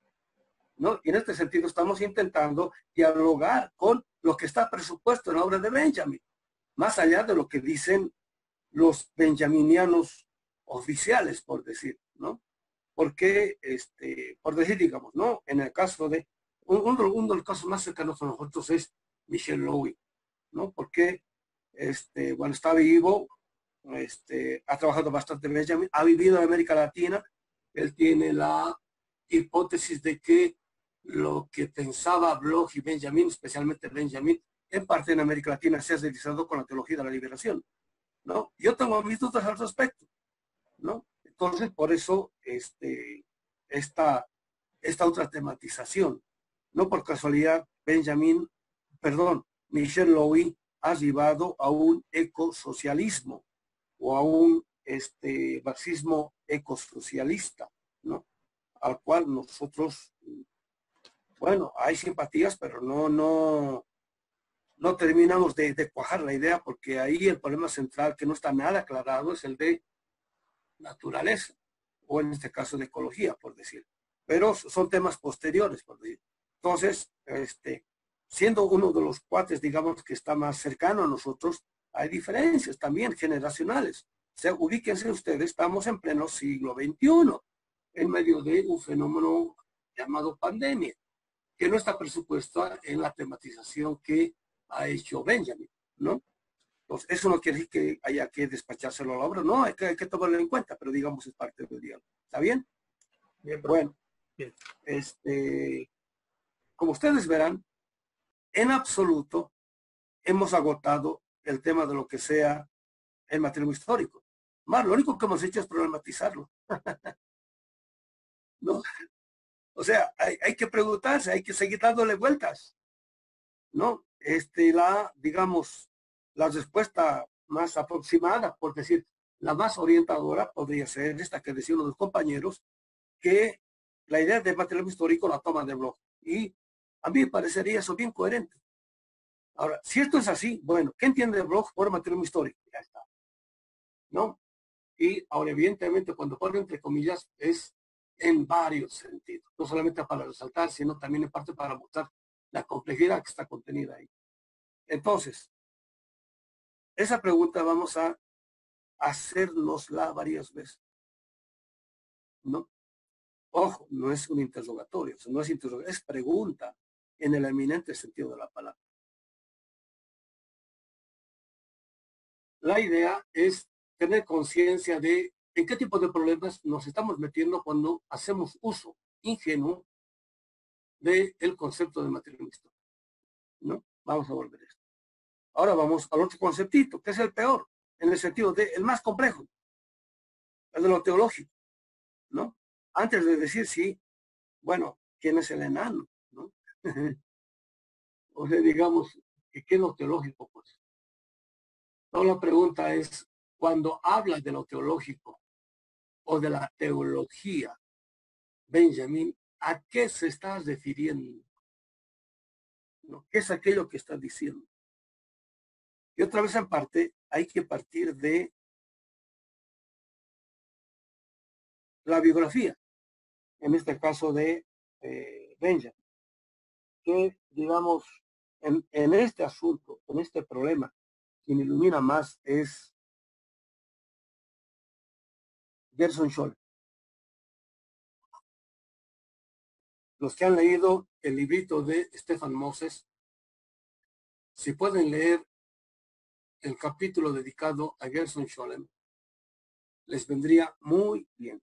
[SPEAKER 1] ¿no? Y en este sentido estamos intentando dialogar con lo que está presupuesto en la obra de Benjamin, más allá de lo que dicen los benjaminianos oficiales, por decir, ¿no? Porque, este, por decir, digamos, ¿no? En el caso de, uno, uno de los casos más cercanos a nosotros es Michel Lowy, ¿no? Porque, este, bueno, está vivo, este, ha trabajado bastante en Benjamin, ha vivido en América Latina, él tiene la hipótesis de que lo que pensaba Bloch y Benjamin, especialmente Benjamin, en parte en América Latina se ha realizado con la teología de la liberación, ¿no? Yo tengo mis dudas al respecto, ¿no? Entonces, por eso, este, esta, esta otra tematización, no por casualidad, Benjamin, perdón, Michel Lowy ha llevado a un ecosocialismo o a un este, marxismo ecosocialista, ¿no? Al cual nosotros, bueno, hay simpatías, pero no, no, no terminamos de, de cuajar la idea, porque ahí el problema central que no está nada aclarado es el de naturaleza, o en este caso de ecología, por decir. Pero son temas posteriores, por decir. Entonces, este, siendo uno de los cuates, digamos, que está más cercano a nosotros, hay diferencias también generacionales. O sea, ubíquense ustedes, estamos en pleno siglo veintiuno, en medio de un fenómeno llamado pandemia, que no está presupuesto en la tematización que ha hecho Benjamin, ¿no? Entonces, eso no quiere decir que haya que despachárselo a la obra, no, hay que, hay que tomarlo en cuenta, pero digamos es parte del diálogo. ¿Está bien? Bien, bueno, bien. Este, como ustedes verán, en absoluto hemos agotado el tema de lo que sea el materialismo histórico. Más, lo único que hemos hecho es problematizarlo. ¿No? O sea, hay, hay que preguntarse, hay que seguir dándole vueltas, ¿no? Este, la, digamos, la respuesta más aproximada, por decir, la más orientadora podría ser esta que decía uno de los compañeros, que la idea del materialismo histórico la toma de Bloch. Y a mí me parecería eso bien coherente. Ahora, si esto es así, bueno, ¿qué entiende Bloch por materialismo histórico? Ya está, ¿no? Y ahora, evidentemente, cuando pone entre comillas, es en varios sentidos. No solamente para resaltar, sino también en parte para mostrar la complejidad que está contenida ahí. Entonces, esa pregunta vamos a hacérnosla varias veces, ¿no? Ojo, no es un interrogatorio, no es interrogatorio, es pregunta en el eminente sentido de la palabra. La idea es tener conciencia de en qué tipo de problemas nos estamos metiendo cuando hacemos uso ingenuo del concepto de materialismo histórico, ¿no? Vamos a volver a esto. Ahora vamos al otro conceptito, que es el peor, en el sentido de el más complejo, el de lo teológico, ¿no? Antes de decir sí, bueno, ¿quién es el enano? ¿No? O sea, digamos, ¿qué es lo teológico? Pues. No, la pregunta es, cuando hablas de lo teológico o de la teología, Benjamin, ¿a qué se está refiriendo? ¿No? ¿Qué es aquello que estás diciendo? Y otra vez en parte, hay que partir de la biografía. en este caso de eh, Benjamin, que digamos, en, en este asunto, en este problema, quien ilumina más es Gerson Scholl. Los que han leído el librito de Stefan Moses, si pueden leer el capítulo dedicado a Gerson Scholem, les vendría muy bien.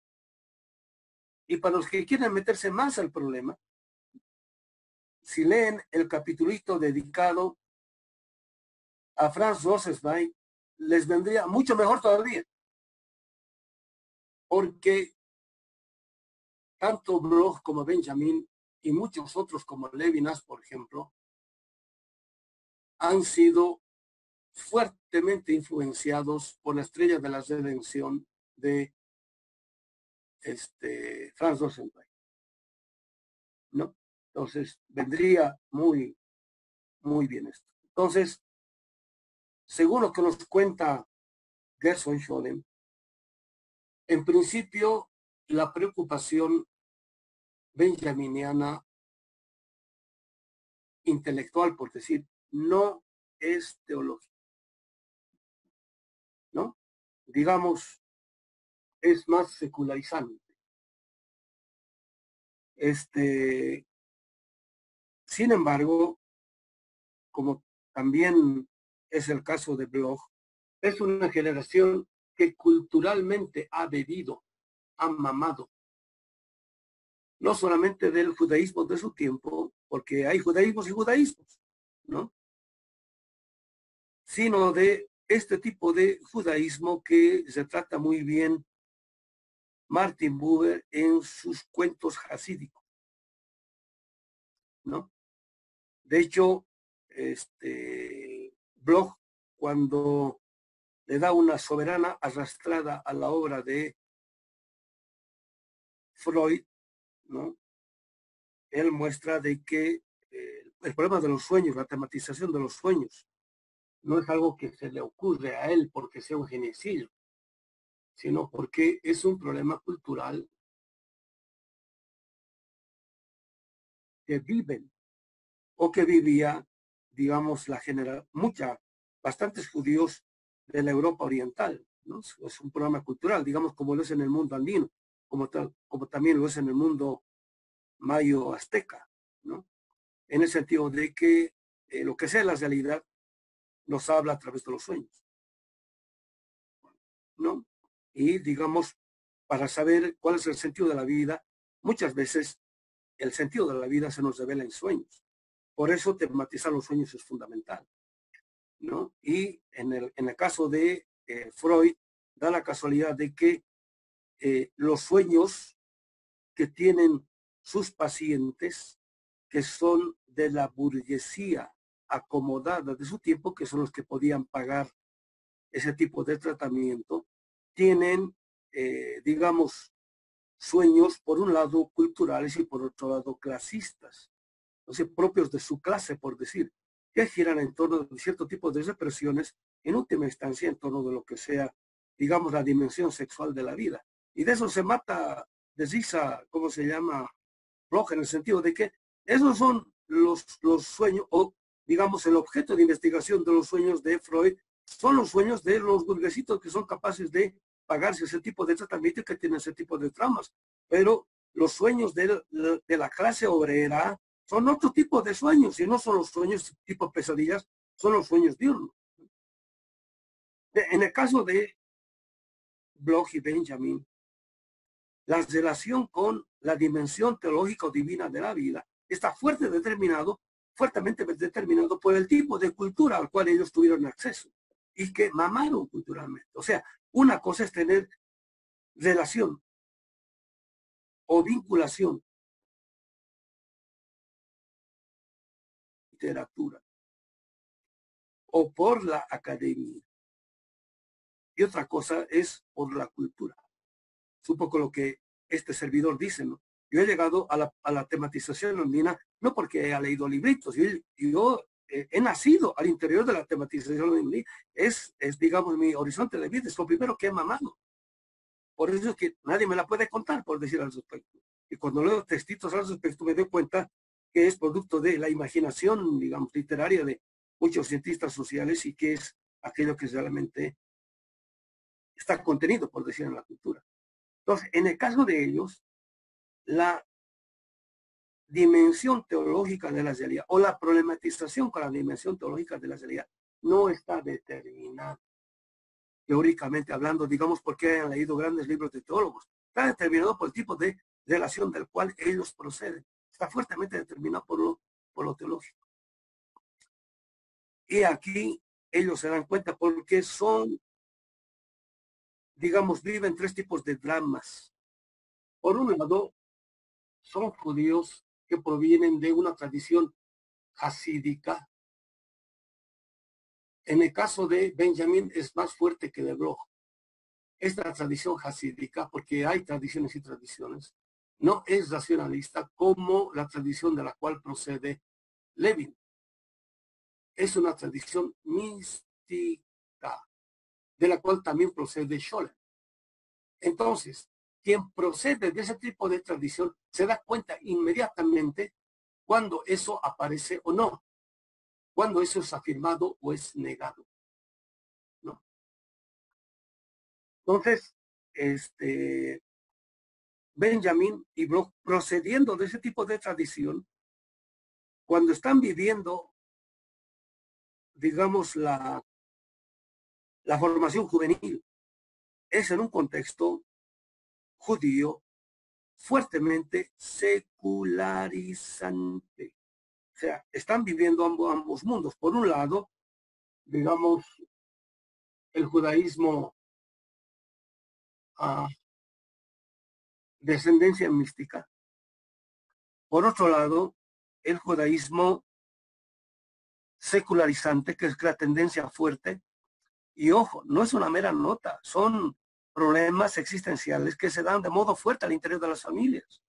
[SPEAKER 1] Y para los que quieren meterse más al problema, si leen el capitulito dedicado a Franz Rosenzweig, les vendría mucho mejor todavía. Porque tanto Bloch como Benjamin y muchos otros como Levinas, por ejemplo, han sido fuertemente influenciados por la estrella de la redención de este, Franz Rosenzweig, ¿no? Entonces, vendría muy, muy bien esto. Entonces, según lo que nos cuenta Gerson Scholem, en principio, la preocupación benjaminiana intelectual, por decir, no es teológica, ¿no? Digamos, es más secularizante. Este, sin embargo, como también es el caso de Bloch, es una generación que culturalmente ha bebido, ha mamado, no solamente del judaísmo de su tiempo, porque hay judaísmos y judaísmos, ¿no? Sino de este tipo de judaísmo que se trata muy bien Martin Buber en sus cuentos hasídicos, ¿no? De hecho, este Bloch, cuando le da una soberana arrastrada a la obra de Freud, ¿no? Él muestra de que eh, el problema de los sueños, la tematización de los sueños, no es algo que se le ocurre a él porque sea un geniecillo, sino porque es un problema cultural que viven o que vivía, digamos, la generación, mucha, bastantes judíos de la Europa Oriental, ¿no? Es un problema cultural, digamos, como lo es en el mundo andino, como, tal, como también lo es en el mundo mayo azteca, ¿no? En el sentido de que eh, lo que sea la realidad nos habla a través de los sueños, ¿no? Y digamos, para saber cuál es el sentido de la vida, muchas veces el sentido de la vida se nos revela en sueños. Por eso tematizar los sueños es fundamental, ¿no? Y en el, en el caso de eh, Freud, da la casualidad de que eh, los sueños que tienen sus pacientes, que son de la burguesía acomodada de su tiempo, que son los que podían pagar ese tipo de tratamiento, tienen, eh, digamos, sueños, por un lado, culturales y por otro lado, clasistas, o sea, propios de su clase, por decir, que giran en torno de cierto tipo de represiones, en última instancia, en torno de lo que sea, digamos, la dimensión sexual de la vida. Y de eso se mata de risa, ¿cómo se llama? Bloch, en el sentido de que esos son los, los sueños, o digamos, el objeto de investigación de los sueños de Freud, son los sueños de los burguesitos que son capaces de pagarse ese tipo de tratamiento y que tienen ese tipo de traumas. Pero los sueños de, de la clase obrera son otro tipo de sueños, y no son los sueños tipo pesadillas, son los sueños diurnos. En el caso de Bloch y Benjamin, la relación con la dimensión teológica o divina de la vida está fuerte determinado, fuertemente determinado por el tipo de cultura al cual ellos tuvieron acceso y que mamaron culturalmente. O sea, una cosa es tener relación o vinculación, literatura, o por la academia. Y otra cosa es por la cultura. Es un poco lo que este servidor dice, ¿no? Yo he llegado a la, a la tematización andina no porque haya leído libritos, yo, yo eh, he nacido al interior de la tematización andina, es, es, digamos, mi horizonte de vida, es lo primero que he mamado. Por eso es que nadie me la puede contar, por decir al respecto. Y cuando leo textitos al respecto me doy cuenta que es producto de la imaginación, digamos, literaria de muchos cientistas sociales y que es aquello que realmente está contenido, por decir, en la cultura. Entonces, en el caso de ellos, la dimensión teológica de la realidad o la problematización con la dimensión teológica de la realidad no está determinada teóricamente hablando, digamos, porque han leído grandes libros de teólogos. Está determinado por el tipo de relación del cual ellos proceden. Está fuertemente determinado por lo, por lo teológico. Y aquí ellos se dan cuenta porque son, digamos, viven tres tipos de dramas. Por un lado, son judíos que provienen de una tradición hasídica. En el caso de Benjamín es más fuerte que de Bloch. Esta tradición hasídica, porque hay tradiciones y tradiciones, no es racionalista como la tradición de la cual procede Levin. Es una tradición mística, de la cual también procede Scholler. Entonces, quien procede de ese tipo de tradición se da cuenta inmediatamente cuando eso aparece o no, cuando eso es afirmado o es negado, ¿no? Entonces, este, Benjamin y Bloch, procediendo de ese tipo de tradición, cuando están viviendo, digamos, la, la formación juvenil, es en un contexto judío fuertemente secularizante. O sea, están viviendo ambos, ambos mundos. Por un lado, digamos, el judaísmo a descendencia mística. Por otro lado, el judaísmo secularizante, que es la tendencia fuerte. Y ojo, no es una mera nota, son problemas existenciales que se dan de modo fuerte al interior de las familias.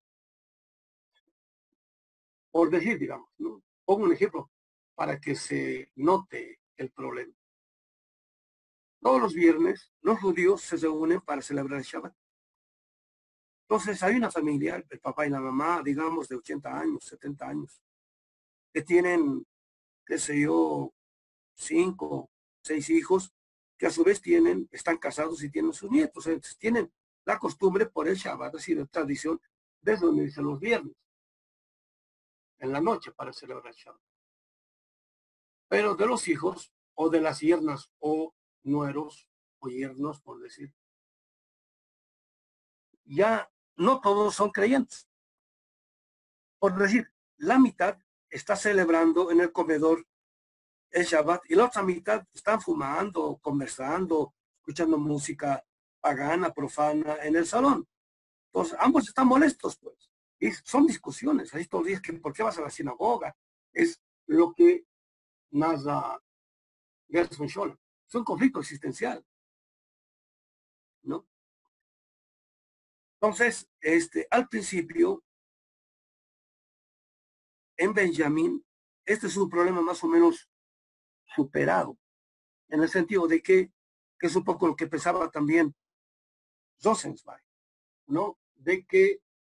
[SPEAKER 1] Por decir, digamos, ¿no? Pongo un ejemplo para que se note el problema. Todos los viernes los judíos se reúnen para celebrar el Shabbat. Entonces hay una familia, el papá y la mamá, digamos, de ochenta años, setenta años, que tienen, qué sé yo, cinco, seis hijos, que a su vez tienen, están casados y tienen sus nietos. Entonces tienen la costumbre por el Shabbat, así de tradición, de reunirse los viernes, en la noche, para celebrar el Shabbat. Pero de los hijos, o de las yernas, o nueros, o yernos, por decir, ya no todos son creyentes. Por decir, la mitad está celebrando en el comedor el Shabbat y la otra mitad están fumando, conversando, escuchando música pagana, profana en el salón. Entonces, ambos están molestos, pues. Y son discusiones. Ahí todos los días que ¿por qué vas a la sinagoga? Es lo que narra Gerson Scholl. Es un conflicto existencial, ¿no? Entonces, este, al principio, en Benjamín, este es un problema más o menos superado, en el sentido de que, que es un poco lo que pensaba también Rosenzweig, ¿no? De que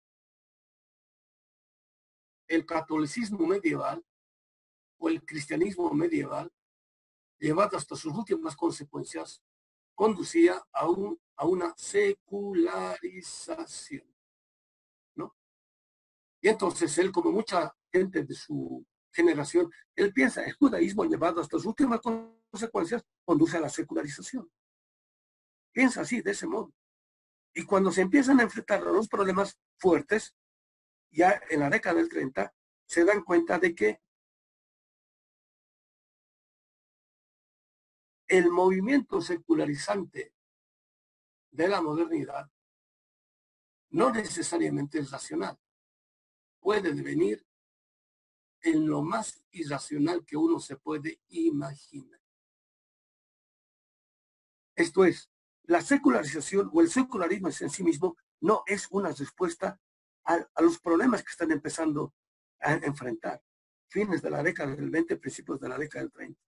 [SPEAKER 1] el catolicismo medieval o el cristianismo medieval, llevado hasta sus últimas consecuencias, conducía a, un, a una secularización, ¿no? Y entonces él, como mucha gente de su generación, él piensa, el judaísmo llevado hasta sus últimas consecuencias conduce a la secularización. Piensa así, de ese modo. Y cuando se empiezan a enfrentar a los problemas fuertes, ya en la década del treinta, se dan cuenta de que el movimiento secularizante de la modernidad no necesariamente es racional. Puede devenir en lo más irracional que uno se puede imaginar. Esto es, la secularización o el secularismo en sí mismo no es una respuesta a, a los problemas que están empezando a enfrentar. Fines de la década del veinte, principios de la década del treinta.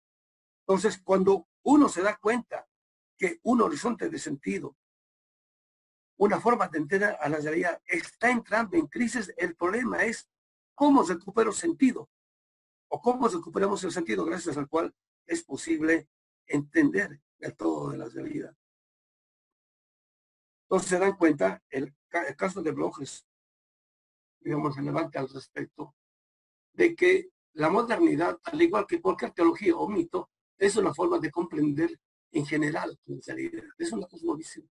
[SPEAKER 1] Entonces, cuando uno se da cuenta que un horizonte de sentido una forma de entender a la realidad está entrando en crisis. El problema es cómo recupero sentido o cómo recuperamos el sentido gracias al cual es posible entender el todo de la realidad. Entonces se dan cuenta, el, el caso de Bloch es, digamos, relevante al respecto, de que la modernidad, al igual que cualquier teología o mito, es una forma de comprender en general la realidad. Es una cosmovisión,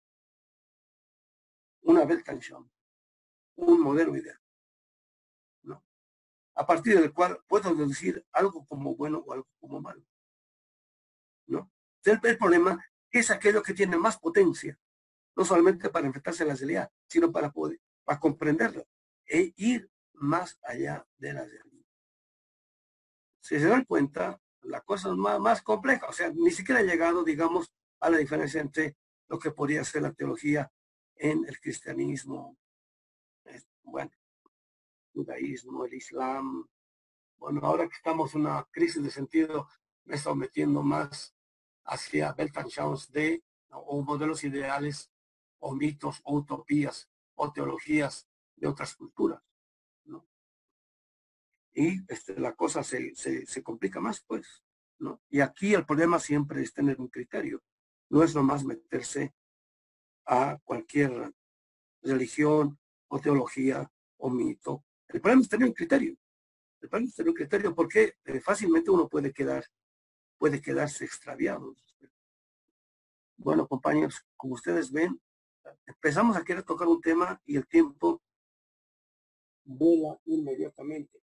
[SPEAKER 1] una Weltanschauung, un modelo ideal, ¿no? A partir del cual puedo deducir algo como bueno o algo como malo, ¿no? El, el problema es aquello que tiene más potencia, no solamente para enfrentarse a la realidad, sino para poder, para comprenderla e ir más allá de la realidad. Si se dan cuenta, la cosa es más, más compleja, o sea, ni siquiera ha llegado, digamos, a la diferencia entre lo que podría ser la teología en el cristianismo, bueno, judaísmo, el islam. Bueno, ahora que estamos en una crisis de sentido, me he estado metiendo más hacia Weltanschauungs de, ¿no?, o modelos ideales, o mitos, o utopías, o teologías de otras culturas, ¿no? Y este, la cosa se, se, se complica más, pues, ¿no? Y aquí el problema siempre es tener un criterio. No es nomás meterse a cualquier religión, o teología, o mito. El problema es tener un criterio. El problema es tener un criterio porque eh, fácilmente uno puede quedar, puede quedarse extraviado. Bueno, compañeros, como ustedes ven, empezamos a querer tocar un tema y el tiempo vuela inmediatamente.